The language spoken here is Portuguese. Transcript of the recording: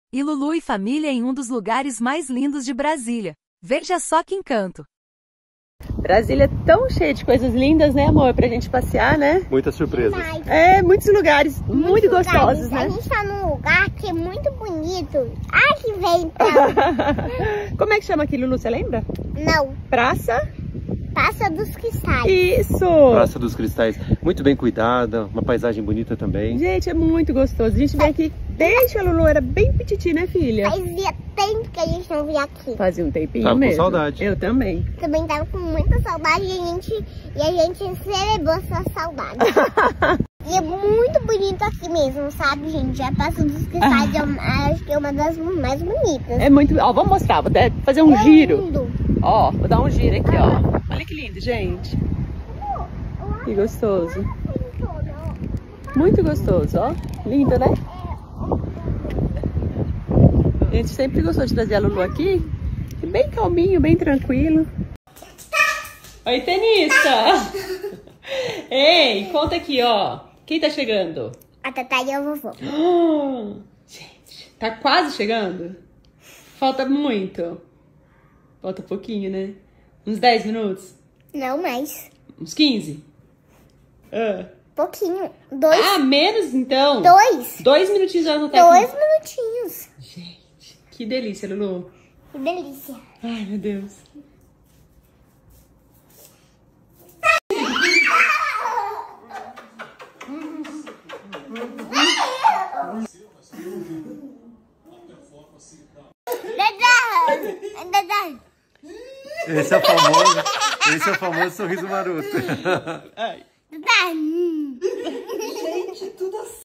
E Lulu e família em um dos lugares mais lindos de Brasília. Veja só que encanto! Brasília é tão cheia de coisas lindas, né, amor? Pra gente passear, né? Muitas surpresas. É, muitos lugares muito gostosos, né? A gente tá num lugar que é muito bonito. Ai, que vem então. Como é que chama aquilo, Lulu? Você lembra? Não, Praça? Praça dos Cristais. Isso! Praça dos Cristais, muito bem cuidada, uma paisagem bonita também. Gente, é muito gostoso. A gente vem aqui desde que a Lulu era bem petiti, né, filha? Fazia tempo que a gente não via aqui. Fazia um tempinho Tava com mesmo. saudade. Eu também. Também tava com muita saudade e a gente celebrou essa saudade. E é muito bonito aqui mesmo, sabe, gente? A Praça dos Cristais acho que é uma das mais bonitas. É muito... Ó, vamos mostrar, vou até fazer um giro. Lindo. Ó, vou dar um giro aqui, ó. Olha que lindo, gente. Que gostoso. Muito gostoso, ó. Lindo, né? A gente sempre gostou de trazer a Lulu aqui. Bem calminho, bem tranquilo. Oi, tenista! Ei, conta aqui, ó. Quem tá chegando? A Tatá e a vovó. Gente, tá quase chegando? Falta muito. Falta pouquinho, né? Uns 10 minutos? Não mais. Uns 15? Pouquinho. Dois. Ah, menos então? Dois. 2 minutinhos já não tá aqui. 2 minutinhos. Gente, que delícia, Lulu. Que delícia. Ai, meu Deus. Dadá. Esse é o famoso sorriso maroto. Dadá.